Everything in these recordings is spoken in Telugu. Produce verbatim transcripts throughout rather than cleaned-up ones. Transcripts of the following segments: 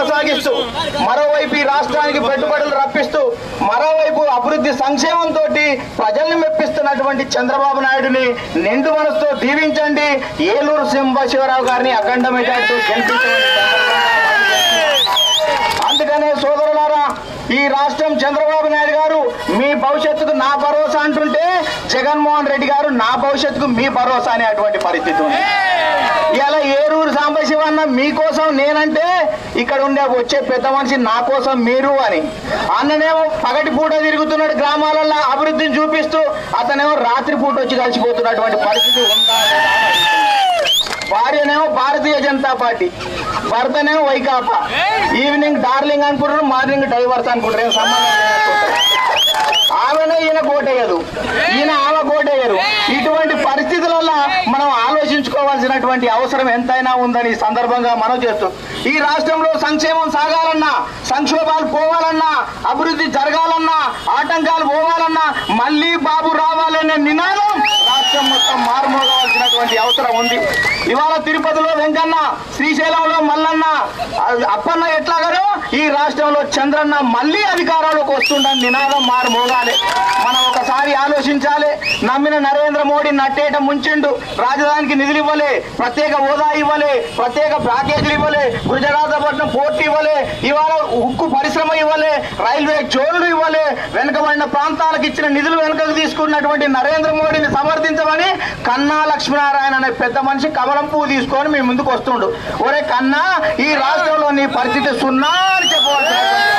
కొనసాగిస్తూ మరోవైపు ఈ రాష్ట్రానికి పెట్టుబడులు రప్పిస్తూ మరోవైపు అభివృద్ధి సంక్షేమంతో ప్రజల్ని మెప్పిస్తున్నటువంటి చంద్రబాబు నాయుడుని నిండు మనసుతో దీవించండి. ఏలూరు సింబశివరావు గారిని అఖండ మెజార్టీతో గెలిపించండి. అందుకనే సోదరులారా, ఈ రాష్ట్రం చంద్రబాబు నాయుడు గారు మీ భవిష్యత్తుకు నా భరోసా అంటుంటే జగన్మోహన్ రెడ్డి గారు నా భవిష్యత్తుకు మీ భరోసా అనేటువంటి పరిస్థితి ఉంది. ఇలా ఏరూరు సాంబశివన్న మీకోసం నేనంటే ఇక్కడ ఉండే వచ్చే పెద్ద మనిషి నా కోసం మీరు అని. అన్ననేమో పగటి పూట తిరుగుతున్నాడు గ్రామాలలో అభివృద్ధిని చూపిస్తూ, అతనేమో రాత్రి పూట వచ్చి కలిసిపోతున్నటువంటి పరిస్థితి ఉందా? భార్యనేమో భారతీయ జనతా పార్టీ, భర్తనేమో వైకాపా. ఈవినింగ్ డార్లింగ్ అనుకుంటారు, మార్నింగ్ డైవర్స్ అనుకుంటారు. ఏం సంబంధం లేదనుకుంటారు. ఆమెనే ఈయన కోటేయదు, ఈయన ఆమె కోటేయరు. ఇటువంటి పరిస్థితులలో మనం ఆలోచించుకోవాల్సినటువంటి అవసరం ఎంతైనా ఉందని ఈ సందర్భంగా మనం చేస్తూ, ఈ రాష్ట్రంలో సంక్షేమం సాగాలన్నా, సంక్షోభాలు పోవాలన్నా, అభివృద్ధి జరగాలన్నా, ఆటంకాలు పోవాలన్నా మళ్ళీ బాబు రావాలనే నినాదం రాష్ట్రం మొత్తం మారుమోగాల్సినటువంటి అవసరం ఉంది. ఇవాళ తిరుపతిలో వెంకన్న, శ్రీశైలంలో మల్లన్న, అప్పన్న ఎట్లాగానో ఈ రాష్ట్రంలో చంద్రన్న మళ్ళీ అధికారంలోకి వస్తుండని నినాదం మారుమోగాలి. మనం ఒకసారి ఆలోచించాలి. నమ్మిన నరేంద్ర మోడీ నట్టేట ముంచిండు. రాజధానికి నిధులు ఇవ్వలే, ప్రత్యేక హోదా ఇవ్వలే, ప్రత్యేక ప్యాకేజీలు ఇవ్వలే, గుజరాతపట్నం పోర్టు ఇవ్వలే, ఇవాళ ఉక్కు పరిశ్రమ ఇవ్వలే, రైల్వే జోన్లు ఇవ్వలే. వెనుకబడిన ప్రాంతాలకు ఇచ్చిన నిధులు వెనుకకు తీసుకున్నటువంటి నరేంద్ర మోడీని సమర్థించమని కన్నా లక్ష్మీనారాయణ అనే పెద్ద మనిషి కమలం పువ్వు తీసుకొని మీ ముందుకు వస్తుండు. ఒరే కన్నా, ఈ రాష్ట్రంలో నీ పరిస్థితి సున్నా అని చెప్పవలసిన.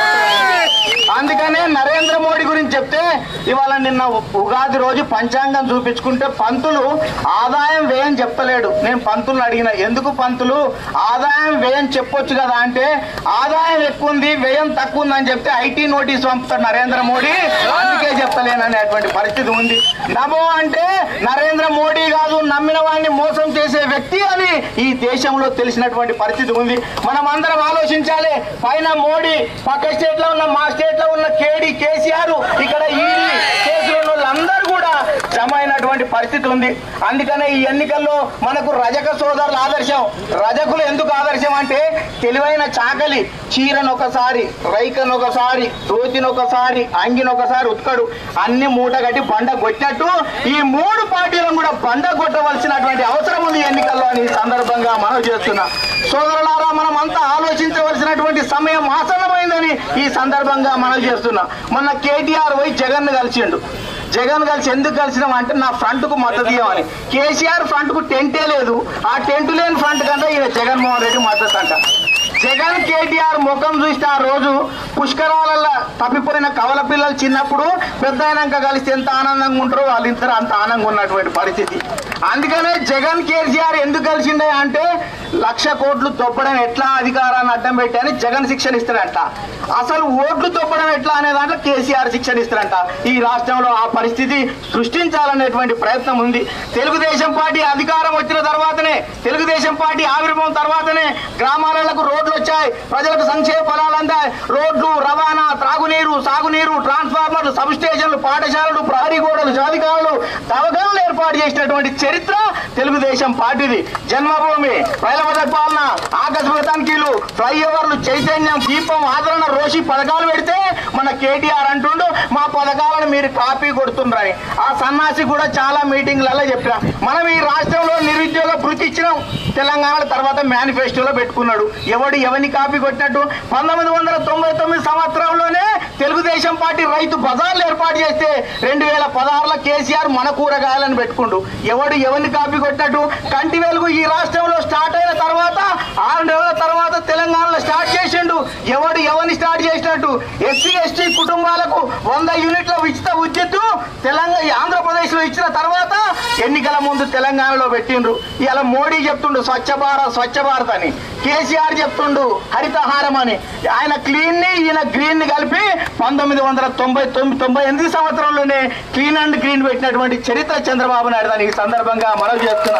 అందుకనే నరేంద్ర మోడీ గురించి చెప్తే, ఇవాళ నిన్న ఉగాది రోజు పంచాంగం చూపించుకుంటే పంతులు ఆదాయం వ్యయం చెప్పలేడు. నేను పంతులను అడిగిన, ఎందుకు పంతులు ఆదాయం వ్యయం చెప్పొచ్చు కదా అంటే, ఆదాయం ఎక్కువ ఉంది వ్యయం తక్కువ ఉందని చెప్తే ఐటీ నోటీస్ పంపుతాడు నరేంద్ర మోడీ, అందుకే చెప్తలేననేటువంటి పరిస్థితి ఉంది. నమో అంటే నరేంద్ర మోడీ కాదు, నమ్మిన వాడిని మోసం చేసే వ్యక్తి అని ఈ దేశంలో తెలిసినటువంటి పరిస్థితి ఉంది. మనం అందరం ఆలోచించాలి. పైన మోడీ, పక్క స్టేట్ లో ఉన్న మా స్టేట్ లో ఉన్న కేడీ కేసీఆర్, ఇక్కడ ఈడీ కేసులు ఉన్న వాళ్ళందరూ కూడా జమ అయినటువంటి పరిస్థితి ఉంది. అందుకనే ఈ ఎన్నికల్లో మనకు రజక సోదరుల ఆదర్శం. రజకులు ఎందుకు ఆదర్శం అంటే, తెలివైన చాకలి చీరను ఒకసారి, రైకను ఒకసారి, దోతిని ఒకసారి, అంగిని ఒకసారి ఉత్కడు, అన్ని మూట కట్టి బండ కొట్టినట్టు ఈ మూడు పార్టీలను కూడా బండ కొట్టవలసినటువంటి అవసరం ఉంది ఎన్నికల్లో అని ఈ సందర్భంగా మనం చేస్తున్నా. సోదరులారా, మనం అంతా ఆలోచించవలసినటువంటి సమయం ఆసన్నమైందని ఈ సందర్భంగా మనం చేస్తున్నా. మొన్న కేటీఆర్ పోయి జగన్ కలిసిండు. జగన్ కలిసి ఎందుకు కలిసినాం అంటే, నా ఫ్రంట్ కు మద్దతు ఇవ్వమని. కేసీఆర్ ఫ్రంట్ కు టెంటే లేదు, ఆ టెంట్ లేని ఫ్రంట్ కంటే ఈయన జగన్మోహన్ రెడ్డి మద్దతు అంట. జగన్ కేటీఆర్ ముఖం చూస్తే ఆ రోజు పుష్కరాలలో తప్పిపోయిన కవల పిల్లలు చిన్నప్పుడు పెద్ద అయినాక కలిసి ఎంత ఆనందంగా ఉంటారో వాళ్ళిద్దరు అంత ఆనందంగా ఉన్నటువంటి పరిస్థితి. అందుకనే జగన్ కేసీఆర్ ఎందుకు కలిసిండే అంటే, లక్ష కోట్లు తొప్పడం ఎట్లా అధికారాన్ని అడ్డం పెట్టి అని జగన్ శిక్షణ ఇస్తాడంట. అసలు ఓట్లు తొప్పడం ఎట్లా అనే దాంట్లో కేసీఆర్ శిక్షణ ఇస్తాడంట. ఈ రాష్ట్రంలో ఆ పరిస్థితి సృష్టించాలనేటువంటి ప్రయత్నం ఉంది. తెలుగుదేశం పార్టీ అధికారం వచ్చిన తర్వాతనే, తెలుగుదేశం పార్టీ ఆవిర్భావం తర్వాతనే గ్రామాలకు రోడ్లు వచ్చాయి, ప్రజలకు సంక్షేమ ఫలాలు అందాయి. రోడ్లు, రవాణా, త్రాగునీరు, సాగునీరు, ట్రాన్స్ఫార్మర్లు, సబ్ స్టేషన్లు, పాఠశాలలు, ప్రహరీ గోడలు, జాతికాలు, దవాఖానలు ఏర్పాటు చేసినటువంటి చరిత్ర తెలుగుదేశం పార్టీది. జన్మభూమి, రైలవద పాలన, ఆకస్మిక తనిఖీలు, ఫ్లైఓవర్లు, చైతన్యం, దీపం, ఆదరణ, రోషి పథకాలు పెడితే మన కేటీఆర్ అంటుండు మా పథకాలను మీరు కాపీ కొడుతుండ్రని. ఆ సన్నాసి కూడా చాలా మీటింగ్లలో చెప్పినా. మనం ఈ రాష్ట్రంలో నిరుద్యోగ భృతి ఇచ్చినాం, తెలంగాణ తర్వాత మేనిఫెస్టోలో పెట్టుకున్నాడు. ఎవడు ఎవరిని కాపీ కొట్టినట్టు? పంతొమ్మిది వందల తొంభై తొమ్మిది సంవత్సరంలోనే తెలుగుదేశం పార్టీ రైతు బజార్లు ఏర్పాటు చేస్తే రెండు వేల పదహారులో కేసీఆర్ మన కూరగాయలను పెట్టుకుంటూ ఎవడు ఎవరిని కాపీ కొట్టినట్టు? కంటి వెలుగు ఈ రాష్ట్రంలో స్టార్ట్ అయిన తర్వాత ఆరు నెలల తర్వాత తెలంగాణలో స్టార్ట్ చేసిండు. ఎవడు ఎవరిని స్టార్ట్ చేసినట్టు? ఎస్సీ ఎస్టీ కుటుంబాలకు వంద యూనిట్ల ఉచిత విద్యుత్ తెలంగాణ ఆంధ్రప్రదేశ్ లో ఇచ్చిన తర్వాత ఎన్నికల ముందు తెలంగాణలో పెట్టిండ్రు. ఇలా మోడీ చెప్తుండు స్వచ్ఛ భారత్ స్వచ్ఛ భారత్ అని, కేసీఆర్ చెప్తుండు హరితహారం అని. ఆయన క్లీన్ ని ఈయన గ్రీన్ ని కలిపి పంతొమ్మిది వందల తొంభై తొమ్మిది తొంభై ఎనిమిది సంవత్సరంలోనే క్లీన్ అండ్ గ్రీన్ పెట్టినటువంటి చరిత్ర చంద్రబాబు నాయుడు అని ఈ సందర్భంగా మనం చేస్తున్నాం.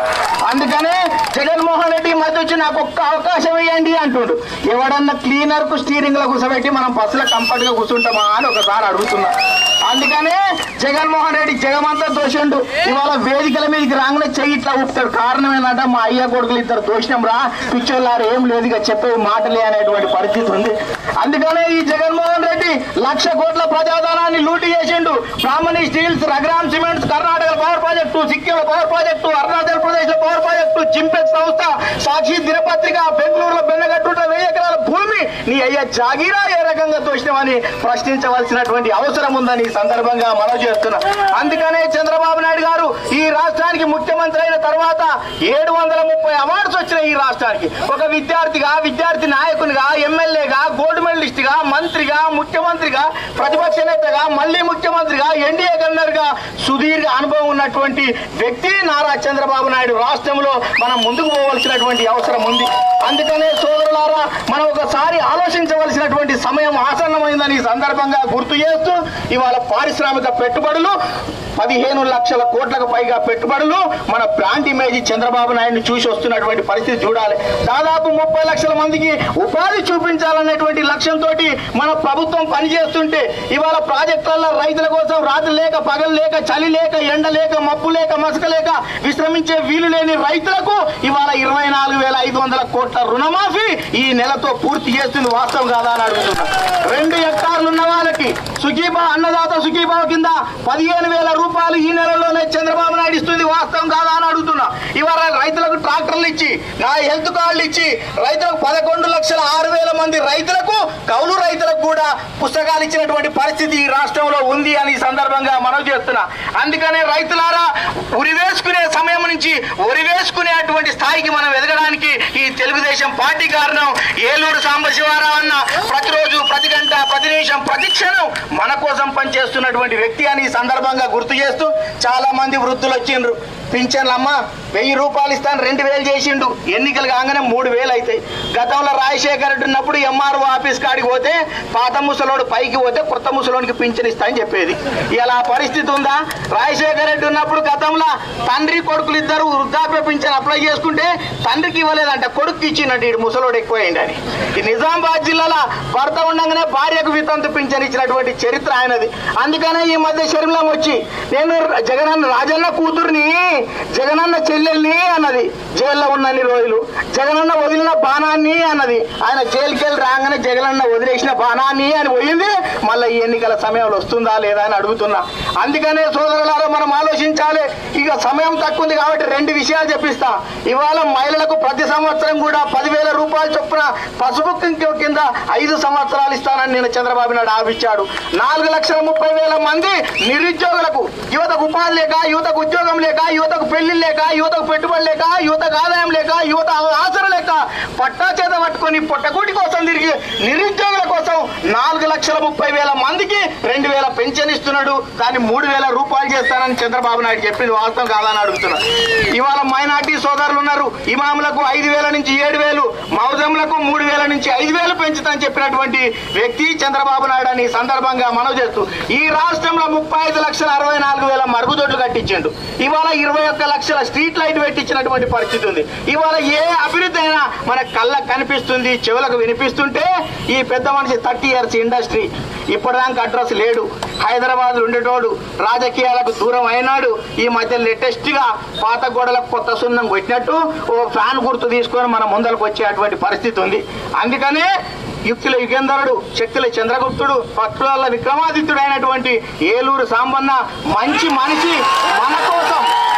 అందుకనే జగన్మోహన్ రెడ్డి మధ్య వచ్చి నాకు ఒక్క అవకాశం ఇవ్వండి అంటుండు. ఎవడన్నా క్లీనర్ కు స్టీరింగ్ లో కూర్చోబెట్టి మనం బస్సులో కంఫర్ట్ గా కూర్చుంటామా అని ఒకసారి అడుగుతున్నా. అందుకనే జగన్మోహన్ రెడ్డి జగమంతా దోషండు. ఇవాళ వేదికల మీదకి రాగానే చెయ్యి ఇట్లా ఊపుతాడు. కారణం ఏంటంటే మా అయ్య కొడుకులు ఇద్దరు దోషం రా, పిచ్చోళ్ళారు ఏం లేదు ఇక చెప్పే మాటలే అనేటువంటి పరిస్థితి ఉంది. అందుకనే ఈ జగన్మోహన్ రెడ్డి లక్ష కోట్ల ప్రజాధనాన్ని లూటి చేసిండు. Brahmani steels, Raghuram cements, Karnataka power project, Sikkim power project, Arunachal Pradesh లో పవర్ ప్రాజెక్టు, చింపెక్స్ సంస్థ, సాక్షి దినపత్రిక, బెంగళూరులో బెన్నగట్టు వెయ్యి ఎకరాల భూమి నీ అయ్య జాగీరా ఏ రకంగా దోషినామని ప్రశ్నించవలసినటువంటి అవసరం ఉందని ఈ సందర్భంగా మనవి చేస్తున్నా. అందుకనే చంద్రబాబు నాయుడు గారు ఈ రాష్ట్రానికి ముఖ్యమంత్రి అయిన తర్వాత ఏడు వందల ముప్పై అవార్డ్స్ వచ్చినాయి ఈ రాష్ట్రానికి. ఒక విద్యార్థిగా, విద్యార్థి నాయకునిగా, ఎమ్మెల్యేగా, గోల్డ్ మెడలిస్ట్ గా, మంత్రిగా, ముఖ్యమంత్రిగా, ప్రతిపక్ష నేతగా, మళ్లీ ముఖ్యమంత్రిగా, ఎన్డీఏ గవర్నర్ గా సుదీర్ఘ అనుభవం ఉన్నటువంటి వ్యక్తి నారా చంద్రబాబు నాయుడు. రాష్ట్రంలో మనం ముందుకు పోవలసినటువంటి అవసరం ఉంది. అందుకనే సోదరులారా, మనం ఒకసారి ఆలోచించవలసినటువంటి సమయం ఆసన్నమైందని ఈ సందర్భంగా గుర్తు చేస్తూ ఇవాళ పారిశ్రామిక పెట్టుబడులు పదిహేను లక్షల కోట్లకు పైగా పెట్టుబడులు మన బ్రాండ్ ఇమేజ్ చంద్రబాబు నాయుడిని చూసి వస్తున్నటువంటి పరిస్థితి చూడాలి. దాదాపు ముప్పై లక్షల మందికి ఉపాధి చూపించాలనేటువంటి లక్ష్యంతో మన ప్రభుత్వం పనిచేస్తుంటే ఇవాళ ప్రాజెక్టులలో రైతుల కోసం రాత్రి లేక పగలు లేక చలి లేక ఎండ లేక మబ్బు లేక మసక లేక విశ్రమించే వీలు లేని రైతులకు ఇవాళ ఇరవై నాలుగు వేల ఐదు వందల కోట్ల రుణమాఫీ ఈ నెలతో పూర్తి చేస్తుంది. వాస్తవం కాదా అని అడుగుతున్నా. రెండు హెక్టార్లు ఉన్న వాళ్ళకి సుఖీభావ అన్నదాత సుఖీభావ కింద పదిహేను వేల రూపాయలు ఈ నెలలోనే చంద్రబాబు నాయుడు ఇస్తుంది. వాస్తవం కాదా అని అడుగుతున్నా. ఇవాళ రైతులకు ట్రాక్టర్లు ఇచ్చి, నా హెల్త్ కార్డులు ఇచ్చి రైతులకు పదకొండు లక్షల ఆరు వేల మంది రైతులకు, కౌలు రైతులకు కూడా పుస్తకాలు ఇచ్చినటువంటి పరిస్థితి ఈ రాష్ట్రంలో ఉంది అని సందర్భంగా మనవి చేస్తున్నా. అందుకనే రైతులారా, ఉరివేసుకునే సమయం నుంచి ఉరివేసుకునేటువంటి స్థాయికి మనం ఎదగడానికి ఈ తెలుగుదేశం పార్టీ కారణం. ఏలూరు సాంబశివరావు అన్న ప్రతిరోజు, ప్రతి గంట, ప్రతి నిమిషం, ప్రతి క్షణం మన కోసం పనిచేస్తున్నటువంటి వ్యక్తి అని ఈ సందర్భంగా గుర్తు చేస్తూ, చాలా మంది వృద్ధులు వచ్చిండ్రు. పింఛన్లమ్మ వెయ్యి రూపాయలు ఇస్తాను రెండు వేలు చేసిండు. ఎన్నికలు కాగానే మూడు వేలు అవుతాయి. గతంలో రాజశేఖర రెడ్డి ఉన్నప్పుడు ఎంఆర్ఓ ఆఫీస్ కాడికి పోతే పాత ముసలోడు పైకి పోతే కొత్త ముసలోడికి పింఛన్ ఇస్తా అని చెప్పేది. ఇలా పరిస్థితి ఉందా? రాజశేఖర రెడ్డి ఉన్నప్పుడు గతంలో తండ్రి కొడుకులు ఇద్దరు వృద్ధాప్య పింఛన్ అప్లై చేసుకుంటే తండ్రికి ఇవ్వలేదంట, కొడుకు ఇచ్చినట్టు ఇటు ముసలోడు ఎక్కువైందని. ఈ నిజామాబాద్ జిల్లాలో భర్త ఉండగానే భార్యకు వితంతు పింఛన్ ఇచ్చినటువంటి చరిత్ర ఆయనది. అందుకనే ఈ మధ్య శర్మిలం వచ్చి నేను జగనన్న రాజన్న కూతుర్ని, జగనన్న చెల్లెల్ని అన్నది. జైల్లో ఉన్నన్ని రోజులు జగనన్న వదిలిన బాణాన్ని అన్నది. ఆయన జైలుకి వెళ్ళి రాగానే జగనన్న వదిలేసిన బాణాన్ని అని పోయింది. మళ్ళీ ఈ ఎన్నికల సమయంలో వస్తుందా లేదా అని అడుగుతున్నా. అందుకనే సోదరులారా, మనం ఆలోచించాలి. ఇక సమయం తక్కువ ఉంది కాబట్టి రెండు విషయాలు చెప్పిస్తా. ఇవాళ మహిళలకు ప్రతి సంవత్సరం కూడా పదివేల రూపాయలు చొప్పున పసుపు కింద ఐదు సంవత్సరాలు ఇస్తానని నేను చంద్రబాబు నాయుడు ఆపిచ్చాడు. నాలుగు లక్షల ముప్పై వేల మంది నిరుద్యోగులకు, యువతకు ఉపాధి లేక, యువతకు ఉద్యోగం లేక, యువతకు పెళ్లి లేక, యువతకు పెట్టుబడి లేక, యువతకు ఆదాయం లేక, యువత ఆసర లేక పట్టా చేత పట్టుకొని పొట్టకూటి కోసం తిరిగి నిరుద్యోగుల కోసం నాలుగు లక్షల ముప్పై వేల మందికి రెండు వేల పెన్షన్ ఇస్తున్నాడు. దాన్ని మూడు వేల రూపాయలు చేస్తానని చంద్రబాబు నాయుడు చెప్పింది. వాస్తవం కాదని అడుగుతున్నారు. ఇవాళ మైనార్టీ సోదరులు ఉన్నారు. ఇమాములకు ఐదు వేల నుంచి ఏడు వేలు, మౌజంలకు మూడు వేల నుంచి ఐదు వేలు పెంచుతానని చెప్పినటువంటి వ్యక్తి చంద్రబాబు నాయుడు అని సందర్భంగా మనవి చేస్తూ, ఈ రాష్ట్రంలో ముప్పై ఐదు లక్షల అరవై నాలుగు వేల మరుగుదొడ్లు కట్టించిండు. ఇవాళ ఇరవై ఒక్క లక్షల స్ట్రీట్ లైట్ పెట్టించినటువంటి పరిస్థితి ఉంది. ఇవాళ ఏ అభివృద్ధి అయినా మన కళ్ళకు కనిపిస్తుంది, చెవులకు వినిపిస్తుంటే ఈ పెద్ద మనిషి థర్టీ ఇయర్స్ ఇండస్ట్రీ ఇప్పటిదాకా అడ్రస్ లేడు. హైదరాబాద్ ఉండేటోడు రాజకీయాలకు దూరం అయినాడు. ఈ మధ్య లేటెస్ట్ గా పాత గోడలకు కొత్త సున్నం కొట్టినట్టు ఓ ఫ్యాన్ గుర్తు తీసుకొని మన ముందరకు వచ్చేటువంటి పరిస్థితి ఉంది. అందుకనే యుక్తుల యుగేందరుడు, శక్తుల చంద్రగుప్తుడు, పట్టుల విక్రమాదిత్యుడు అయినటువంటి ఏలూరు సాంబన్న మంచి మనిషి మన కోసం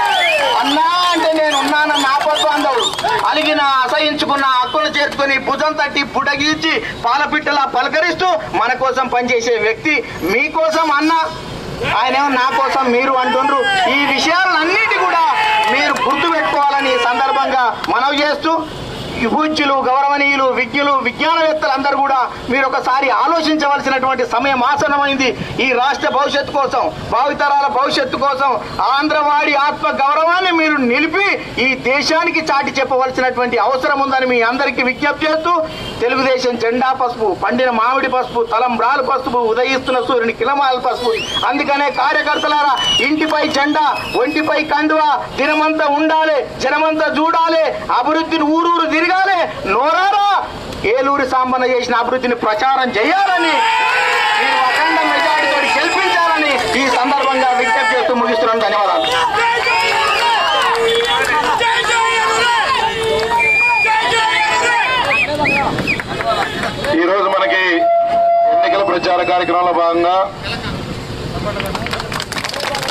అన్నా అంటే నేను ఉన్నానన్న ఆపద్బాంధవుడు అలిగిన అసహించుకున్న హక్కును చేర్చుకుని భుజం తట్టి పుటగీర్చి పాలపిట్టలా పలకరిస్తూ మన కోసం పనిచేసే వ్యక్తి. మీకోసం అన్న, ఆయనేమో నా కోసం మీరు అంటుండ్రు. ఈ విషయాలన్నిటి కూడా మీరు గుర్తు పెట్టుకోవాలని ఈ సందర్భంగా మనవి చేస్తూ, పూజ్యులు గౌరవనీయులు విజ్ఞులు విజ్ఞానవేత్తలు అందరూ కూడా మీరు ఒకసారి ఆలోచించవలసినటువంటి సమయం ఆసనమైంది. ఈ రాష్ట్ర భవిష్యత్తు కోసం, భావితరాల భవిష్యత్తు కోసం ఆంధ్రవాడి ఆత్మ గౌరవాన్ని మీరు నిలిపి ఈ దేశానికి చాటి చెప్పవలసినటువంటి అవసరం ఉందని మీ అందరికీ విజ్ఞప్తి చేస్తూ, తెలుగుదేశం జెండా పసుపు, పండిన మామిడి పసుపు, తలంబ్రాలు పసుపు, ఉదయిస్తున్న సూర్యుని కిలమాల పసుపు. అందుకనే కార్యకర్తలారా, ఇంటిపై జెండా, ఒంటిపై కండువా, దినమంతా ఉండాలి, జనమంతా చూడాలి, అభివృద్ధిని ఊరూరు తిరగాలి, నోరారా ఏలూరు సాంబన్న చేసిన అభివృద్ధిని ప్రచారం చేయాలని, మీరు అఖండ మెజారిటీతో గెలిపించాలని ఈ సందర్భంగా విజ్ఞప్తి చేస్తూ ముగిస్తున్నాను. ధన్యవాదాలు. ఈ రోజు మనకి ఎన్నికల ప్రచార కార్యక్రమంలో భాగంగా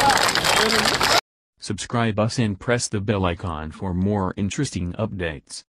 Subscribe us and press the bell icon for more interesting updates.